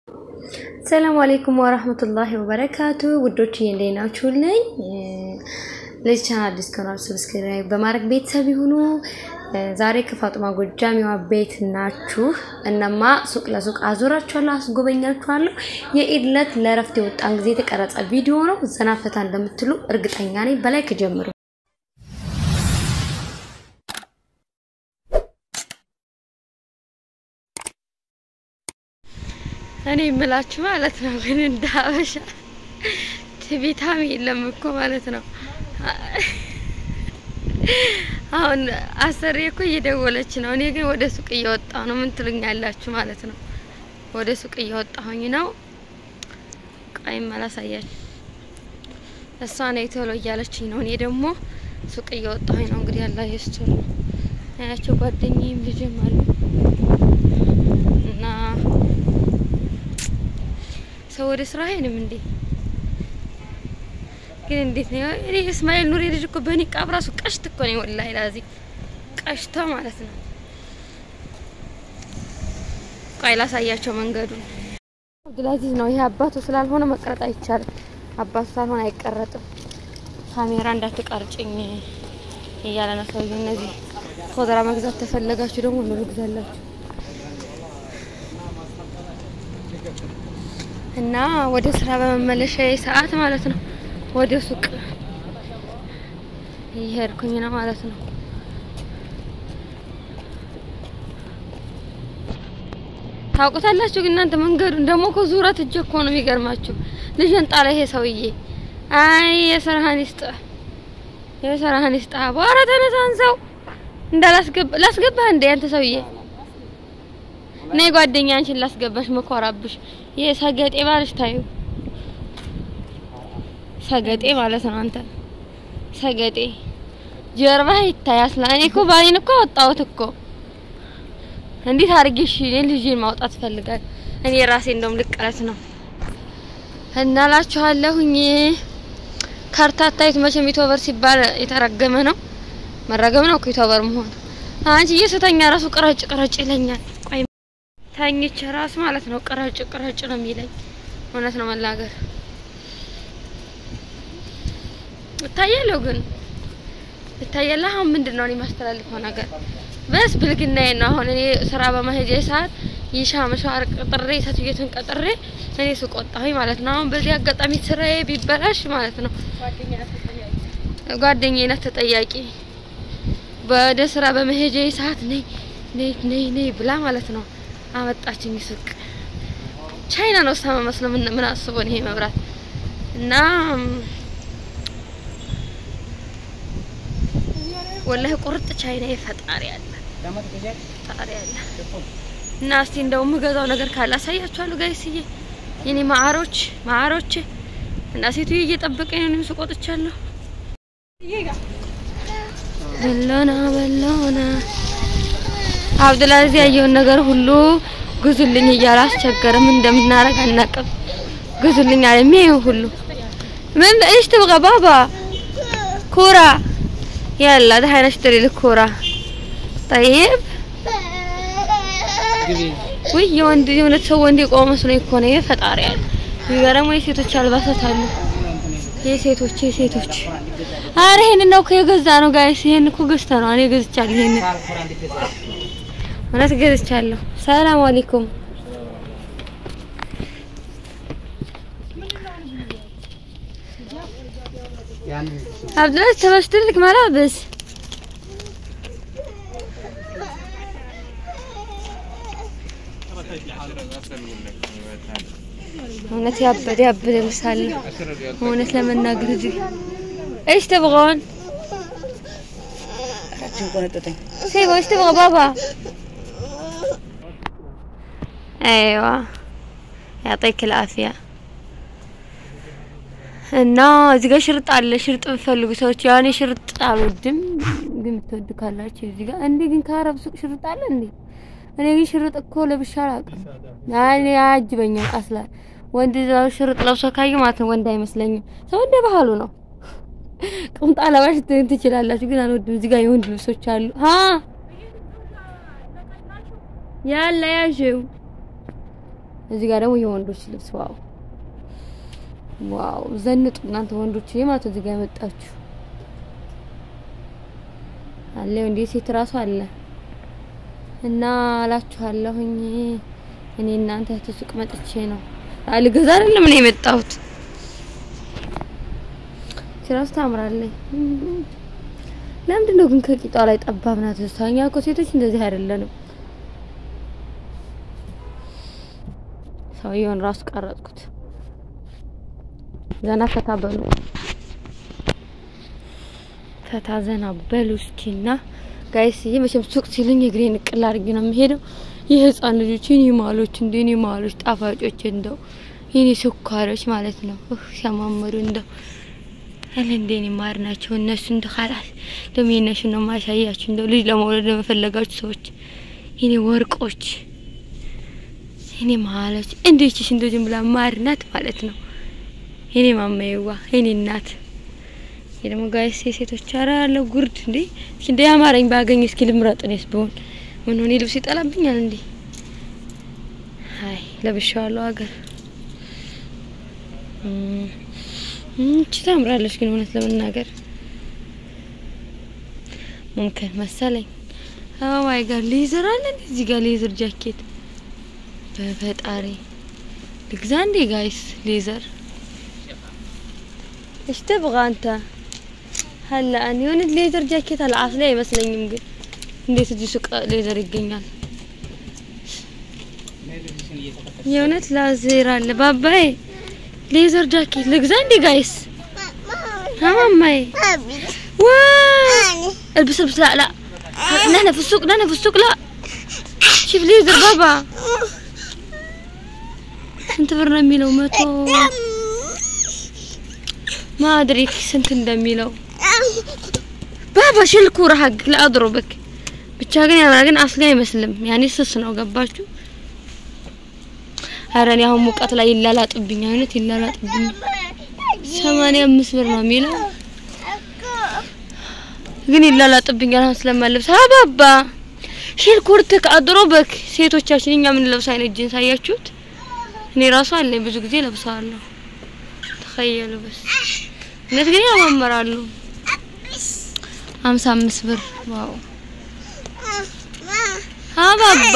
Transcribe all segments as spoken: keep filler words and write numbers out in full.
السلام عليكم ورحمة الله وبركاته ودوتي ينديناችሁልኝ ለቻናል ዲስኮናል ሰብስክራይብ በማድረግ ቤተሰብ ይሁኑ ዛሬ ከፋጡማ ጎጃሚዋ ቤት ናችሁ እናማ ሱቅ ለሱቅ አዞራችኋለሁ አስጎበኛችኋለሁ የኢድለት ለረፍት የወጣን ጊዜ የተቀረጸ ቪዲዮ ነው ዘናፈታ እንደምትሉ እርግጠኛ ነኝ በላይ ከጀምሩ እኔ ምላችሁ ማለት ነው ግን እንዳበሻ ቲቪታሚ የለም እኮ ማለት ነው አሁን አሰሪ እኮ እየደወለች ነው እኔ ግን ወደ ሱቅ እየወጣሁ ነው ምን ትሉኛላችሁ ማለት ነው ወደ ሱቅ እየወጣሁኝ ነው ቃይም አላሳያችሁ እሷ ነው ቶሎ እያለችኝ ነው እኔ ደግሞ ሱቅ እየወጣሁኝ ነው እንግዲህ ያላ ይስጥሩ ያቸው ጓደኛዬም ልጅም አሉ እና ሰው ወደ ስራዬንም እንዴ ግን እንዴት ነው እኔ እስማኤል ኑሪ ልጅ እኮ በኒቃብ ራሱ ቀሽት እኮ ነው ወላሂ ላዚ ቀሽታ ማለት ነው ቃይላ ሳያቸው መንገዱ አብዱልአዚዝ ነው ይሄ አባቱ ስላልሆነ መቀረጥ አይቻልም አባቱ ሳይሆን አይቀረጥም ካሜራ እንዳትቀርጭኝ ይያለ ነው ሰው እነዚህ ፎቶራ መግዛት ተፈለጋችሁ ደግሞ ነው ልግዛላችሁ እና ወደ ስራ በመመለሻ ሰዓት ማለት ነው ወደ ሱቅ ይሄርኩኝ ነው ማለት ነው ታውቁታላችሁ ግን እናንተ መንገዱን ደሞ እኮ ዙረት እጅ እኮ ነው የሚገርማችሁ ልጅን ጣለ ይሄ ሰውዬ አይ የሰራሃን ይስጥ የሰራሃን ይስጥ አባራ ተነሳን ሰው እንዳላስገባ ላስገባ እንደ አንተ ሰውዬ ነይ ጓደኛችን ላስገባሽ መኮራብሽ የሰገጤ ባልሽ ታዩ ሰገጤ ማለት ነው አንተ ሰገጤ ጀርባ ይታያስላ እኔ እኮ ባሌን እኮ ወጣሁት እኮ እንዴት አርግሽ ልጅን ማውጣት ፈልጋል እኔ ራሴ እንደውም ልቀረት ነው እናላችኋለሁኝ ካርታታይት መቼም ኢትዮበር ሲባል የተረገመ ነው መረገም ነው ኢትዮበር መሆን አንቺ እየሰተኛ ራሱ ቀራጭ ቀራጭ ይለኛል ቆይ ታኝች ራስ ማለት ነው ቀራጭ ቀራጭ ነው የሚለኝ እውነት ነው መላገር ታያለው ግን ታያለህ አሁን ምንድነው እኔ ማስተላልፈው ነገር በስ ብልግናዬ ነው አሁን እኔ ስራ በመሄጄ ሰዓት ይሻም ሻር ቀጥሬ ሰትየቱን ቀጥሬ እኔ ሱቅ ወጣሁኝ ማለት ነው አሁን በዚህ አጋጣሚ ስራዬ ቢበላሽ ማለት ነው ጓደኛዬ ናት ተጠያቂ ወደ ስራ በመሄጄ ሰዓት ነይ ነይ ነይ ነይ ብላ ማለት ነው አመጣችኝ ሱቅ ቻይና ነው ሰማ መስሎ ምን ምን አስቦ ነው ይሄ መብራት እና ወላሂ ቁርጥ ቻይና ይፈጣሪ ያለ ፈጣሪ ያለ እና እስቲ እንደው ምገዛው ነገር ካለ አሳያችኋለሁ ጋይስዬ የኔ ማአሮች ማአሮች እና ሴትዬ እየጠበቀኝ ነው ሱቅ ወጥቻለሁ በላና በላና አብዱልአዚዝ ያየውን ነገር ሁሉ ግዙልኝ እያለ አስቸገረም እንደምናረግ አናቀም ግዙልኝ አለኝ ሁሉ ምን ايش تبغى بابا كوره يلا دحين اشتري لك كوره طيب ወይ ወንድ የሆነ ሰው ወንድ ቆመ መስሎ ይኮነ ይፈጣሪ ያለ ይገርም ወይ ሴቶች አልባሳት አሉ የሴቶች የሴቶች አረ ይሄን ነው ከገዛ ነው ጋይስ ይሄን እኮ ገዝታ ነው እኔ ገዝቻለሁ ይሄን ማለት ገዝቻለሁ ሰላም አለይኩም عبدالله تبشتري لك ملابس هونت يابد يابد الرسالة هونت لما ناقل ايش تبغون؟ سيبوا ايش تبغى بابا؟ ايوه يعطيك العافية እና እዚህ ጋር ሽርጥ አለ ሽርጥ ፈልጉ ሰዎች ያኔ ሽርጥ አልወድም ግን ተወድካላችሁ እዚህ ጋር እንዴ ግን ካረብ ሱቅ ሽርጥ አለ እንዴ እኔ ግን ሽርጥ እኮ ለብሻል አቅም ያኔ አጅበኛ አስላ ወንድ ሽርጥ ለብሶ ካየ ማለት ነው ወንድ አይመስለኝም ሰው እንደ ባህሉ ነው ቁምጣ ለባሽ ትችላላችሁ ግን አልወድም እዚህ ጋር የወንድ ልብሶች አሉ ها يلا يا جو እዚህ ጋር ደግሞ የወንዶች ልብስ ዋው ዋው ዘንጡ እናንተ ወንዶች የማታ እዚህ ጋር መጣችሁ አለ እንዴ ሴት ራሱ አለ እና አላችኋለሁኝ እኔ እናንተ ተሱቅ መጥቼ ነው አልገዛ አይደለም እኔ የመጣሁት ስራስ ታምራለች ለምንድን ነው ግን ከቂጧ ላይ ጠባብ ናት እሷኛ እኮ ሴቶች እንደዚህ አይደለንም ሰውየውን ራስ ቀረጽኩት ዘና ፈታ በሉ ፈታ ዘና በሉ እስኪና ጋይስ ይመችም ሱቅ ሲልኝ እግሬን ቅል አድርጌ ነው የምሄደው የህፃን ልጆች የኔ ማሎች እንደኔ ማሎች ጣፋጮች እንደው የኔ ስኳሮች ማለት ነው ሲያማምሩ እንደው አለ እንደኔ ማር ናቸው እነሱ እንደ خلاص ለሚነሽ ነው ማሳያችሁ እንደው ልጅ ለመውለድ ለመፈለጋችሁ ሰዎች የኔ ወርቆች የኔ ማሎች እንዴችሽ እንደዚህ ብላ ማር ናት ማለት ነው የኔ ማማዬዋ የኔ እናት የደሞ ጋይስ ሴቶች አራ ለጉርድ እንዴ እንደ ያማረኝ ባገኝ እስኪ ልምረጥ ነስ ቢሆን ምን ሆነ ልብስ ይጣላብኛል እንዴ አይ ለብሻለሁ አገር እም ታምራለሽ ግን እውነት ለመናገር ممكن መሰለኝ ኦ ማይ ጋድ ሌዘር አለ እዚህ ጋር ሌዘር ጃኬት በፈጣሪ ልግዛንዴ ጋይስ ሌዘር ايش تبغى انت هلا اني ون ليزر جاكيت العاصله يመስለኝም ግን እንዴት እዚህ ሱቅ ሌዘር ይገኛል የውነት ላዘር አለ ባባዬ ሌዘር ጃኬት ልግዛ እንዴ ጋይስ ማማዬ واو البس البس لا لا انا في السوق انا في السوق لا شوف ليزر بابا انت برنا ميلو متو ما ادري سنت እንደሚለው بابا شيلكو رحق لا اضربك ብቻ ግን ያማግን አስሊ አይመስልም ያኔ ስስ ነው ገባችሁ አረን ያው ሙቀት ላይ ይላላጥብኝ አይነት ይላላጥብኝ ሰማንያ አምስት ብር ነው የሚለው ግን ይላላጥብኝ አሁን ስለማለብስ አባባ ሽልኩርትክ አድሮበክ ሴቶቻችን እኛ ምን ለብሳ አይነት ጂንስ አያችሁት እኔ ራሱ አለኝ ብዙ ጊዜ ለብሳለሁ ተخيሉ በስ እነዚህ ግን ያማምራሉ ሃምሳ አምስት ብር ዋው አባባ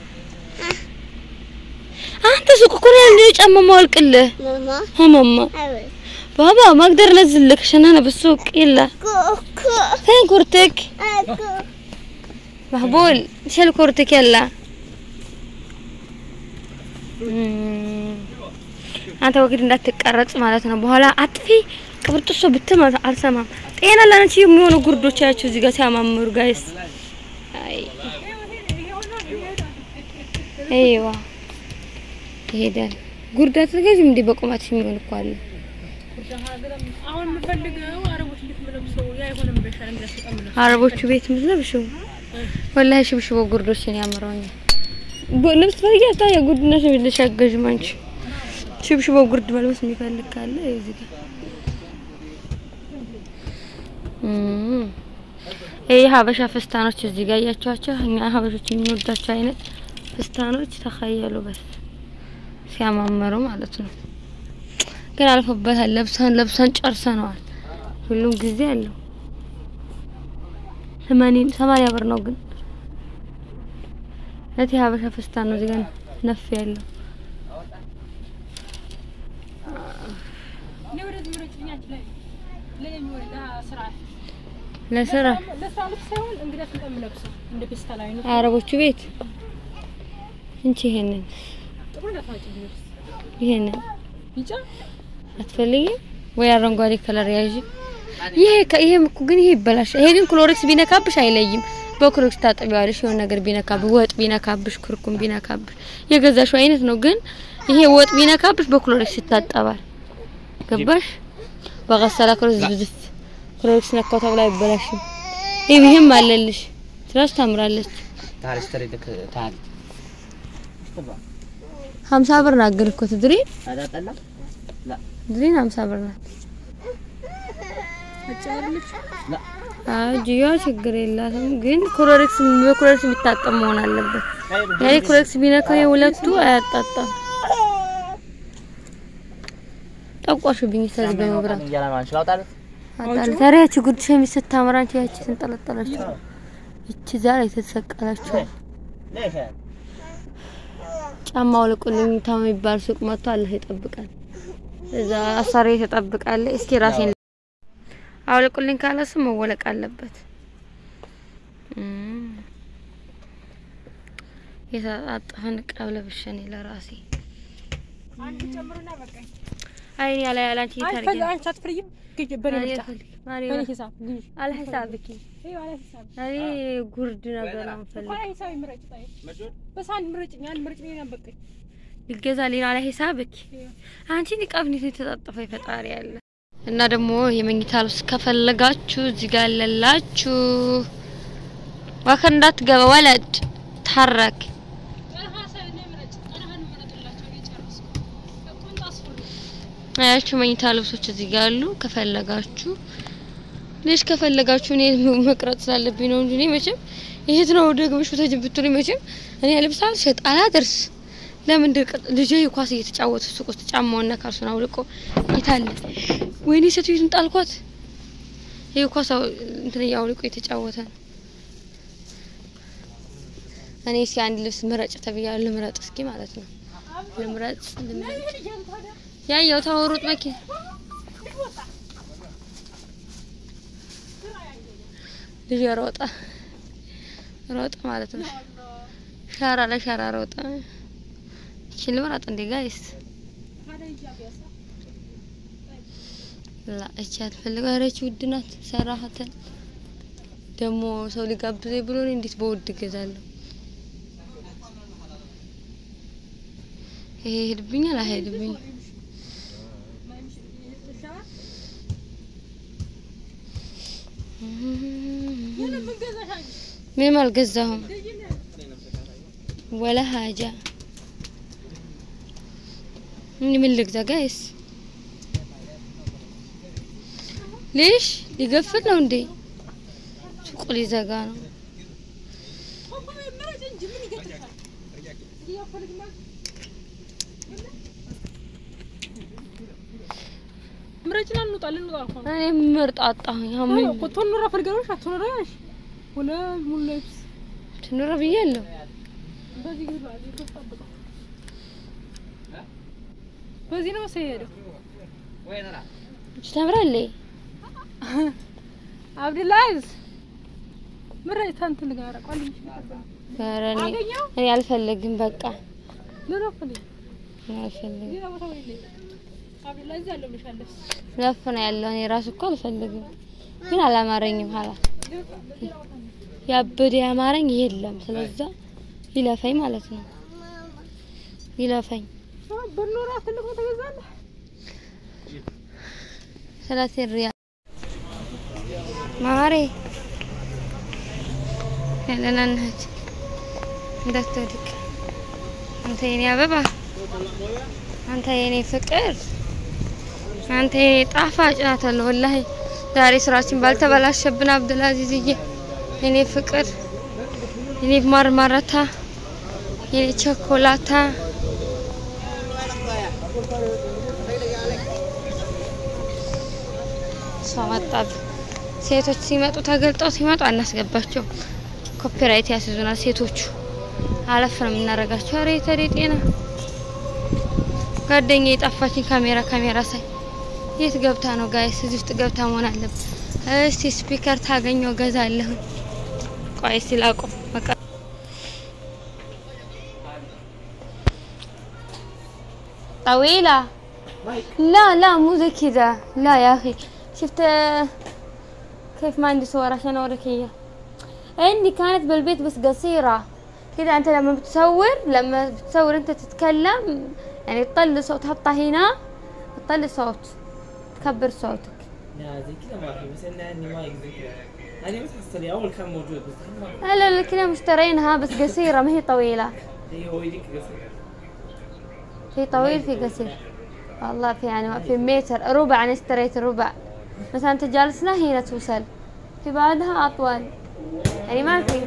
አንተ ሱቅ እኮ ነው ያለው ጫማ ማውልቅልህ ማማ ማማ بابا ما اقدر انزلك عشان انا بالسوق الا فين كورتك محبول شيل كورتك يلا انت وقت እንዳትቀረጽ ማለት ነው በኋላ አጥፊ ቅብርጥሶ ብትማ አልሰማም ጤና ለነቺ የሚሆኑ ጉርዶቻችሁ እዚህ ጋር ሲያማምሩ ጋይስ አይ አይዋ ሄደን ጉርዳት ለገጅም እንደ በቁማት የሚሆን እኮ አለ አሁን ምፈልገው አረቦች ልትመለብሰው ያይሆንም በሻል እንደሰጠምለ አረቦቹ ቤት ምትለብሽው ወላሂ ሽብሽቦ ጉርዶችን ያመራውኝ ልብስ ፈርያታ የጉድነሽ ልሻገጅ ማንቺ ሽብሽቦ ጉርድ መልበስ የሚፈልግ ካለ እዚህ ጋር እም ይሄ ሀበሻ ፍስታኖች እዚህ ጋር ያያችኋቸው እኛ ሀበሾች የሚወዳቸው አይነት ፍስታኖች ተخيሉ በስ ሲያማምሩ ማለት ነው ግን አልፈበታል ለብሳን ለብሳን ጨርሰናል ሁሉም ጊዜ አለው ሰማንያ ብር ነው ግን ለቲ ሀበሻ ፍስታን ነው እዚህ ጋር ነፍ ያለው ለወረድ ምረጭኛች ላይ ለለሚወዳ ስራ ለስራ ለሳሉ ሳይሆን እንግዲህ ተቀምለብሰው እንደ ፍስታላይ ነው አረቦቹ ቤት እንቺ ይሄንን ጥሩ ለፋጭ ነው ይሄንን ቢጫ አትፈልጊ ወይ አረንጓዴ ከለር ያዥ ይሄ ይሄም እኮ ግን ይሄ ይበላሽ ይሄ ግን ክሎሪክስ ቢነካብሽ አይለይም በክሎሪክስ ታጠቢዋለሽ የሆነ ነገር ቢነካብሽ ወጥ ቢነካብሽ ኩርኩም ቢነካብሽ የገዛሽው አይነት ነው ግን ይሄ ወጥ ቢነካብሽ በክሎሪክስ ይታጠባል ገባሽ በغسالة ክሎሪክስ ዝፍ ክሎሪክስ ነካው ተብላ ይበላሽም ይሄም አለልሽ ትራስ ታምራለች ታሪስ ተሪደክ ታሪ ሃምሳ ብር ናገርኩ ትድሪ አዳጣላ لا ድሪን ሃምሳ ብር ናት አጫውልሽ لا አጂያ ችግር የላትም ግን ክሎሪክስ በክሎሪክስ የሚታጠብ መሆን አለበት ያኔ ክሎሪክስ ቢነካው የሁለቱ አያጣጣም ጠቋሽብኝ ተዝገ መብራት አጣል ታሪያች ጉድ ሸሚዝ ስታምራንቺ ያቺ ተንጠለጠለችው እቺ ዛሬ ተሰቀለችው ጫማው ለቁልኝ ታም ይባል ሱቅ መጥቶ አለ ይጠብቃል እዛ አሳሪ ተጠብቃለ እስኪ ራሴን አውልቁልኝ ካለስ መወለቅ አለበት የተጣጣፈን ቀብለ ብሸኔ ለራሴ አንቺ ጨምሩና በቃኝ አይኔ ያለ ያላንቺ ይታርገ አይ አንቺ አትፍሪም ከጀበረ ብቻ ማሪ ሂሳብ على حسابك ايوه على حسابك اي ጉርድ ነገር አንፈልግ አይ ሂሳብ ምረጭ ጣይ በስ አንድ ምረጭኝ አንድ ምረጭኝ ነው በቃኝ ይገዛልኝ على حسابك አንቺ ንቀብኒ ተጣጣፈ ይፈጣሪ ያለ እና ደግሞ የመኝታ ልብስ ከፈለጋችሁ እዚህ ጋር አለላችሁ ወከንዳት ገባ ወለድ ተሐረክ አያችሁ መኝታ ልብሶች እዚህ ጋር አሉ ከፈለጋችሁ ለሽ ከፈለጋችሁ እኔ መቅረጽ ስላለብኝ ነው እንጂ መቼም ይሄት ነው ደግመሽ ተጅብቱኝ መቼም እኔ ልብስ አልሸጥ አላደርስ ለምን ልጄ ኳስ እየተጫወተ ሱቅ ውስጥ ጫማውና ካልሱን አውልቆ ይታለ ወይኔ ሰትዩን ጣልኳት ይሄ ኳስ እንትን ያውልቆ የተጫወተ እኔ ሲ አንድ ልብስ ምረጭ ተብያለሁ ልምረጥ እስኪ ማለት ነው ልምረጥ ያየው ታወሩት መኪና ልጅ ሮጣ ሮጣ ማለት ነው ሻራ ለሻራ ሮጣ ሽልምራት እንዴ ጋይስ لا እቻት ፈልጋረች ውድናት ሰራሃተ ደሞ ሰው ሊጋብዘኝ ብሎ ነው እንዴት በውድ ገዛለሁ ይሄ ሄድብኛል አይሄድብኝ من مال جزهم ولا حاجة من ملك ذا جايس ليش يقفلنا وندي شو قولي زقانو مرجنا نطلع نطلع أنا مرت قطعه يا عمي كنت نورا في الجروش هتنوراش ولا مو لبس تنورا بيالله بزي كده بزي نو سيرو وين انا مش تمر لي عبد العزيز مريت انت اللي قارك قال لي مش قراني انا الفلغم بقى لا لا فلي ما الفلغ دي ما تقولي لي عبد العزيز قال له مش هلبس لفنا ያለው እኔ ራስ እኮ አልፈልግም ግን አላማረኝም hala ያበደ ያማረኝ የለም ስለዛ ይለፈኝ ማለት ነው ይለፈኝ በኖራ ትልቁ ተገዛለ ثلاثين ريال ማሬ ያለና ነች እንዳትወድቅ አንተ የኔ አበባ አንተ የኔ ፍቅር አንተ የኔ ጣፋጭ ናት والله ዛሬ ስራችን ባልተበላሸብን አብዱልአዚዝዬ የኔ ፍቅር የኔ ማርማራታ የኔ ቸኮላታ ሰማጣት ሴቶች ሲመጡ ተገልጠው ሲመጡ አናስገባቸው ኮፒራይት ያስይዙናል ሴቶቹ አለፍ ነው የምናረጋቸው አሬ ተሪጤና ጓደኛዬ የጠፋችኝ ካሜራ ካሜራ ሳይ የት ገብታ ነው ጋይስ እዚህ ውስጥ ገብታ መሆን አለበት እስቲ ስፒከር ታገኘው ገዛለሁ ቆይ ሲላቆ በቃ طويلة لا لا مو زي كذا لا يا اخي شفت كيف ما عندي صور عشان اوريك اياها عندي كانت بالبيت بس قصيرة كذا انت لما بتصور لما بتصور انت تتكلم يعني تطلع صوت تحطها هنا تطلع صوت تكبر صوتك لا زي كذا ما في بس انه عندي مايك زي كذا هذه بس حصريه اول كان موجود بس لا لا كذا مشترينها بس قصيرة ما هي طويلة هي هو يديك قصيرة في طويل في قصير والله في يعني في متر ربع انا اشتريت ربع مثلا انت جالسنا هنا توصل في بعدها اطول يعني ما في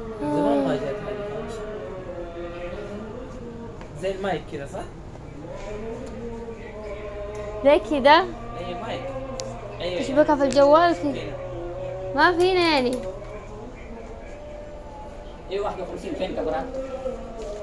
زمان ما جات هذه زي المايك كذا صح؟ زي كده اي مايك. ايوه تشبكها في الجوال كده. ما فينا يعني. ايه واحد وخمسين فين كاميرات؟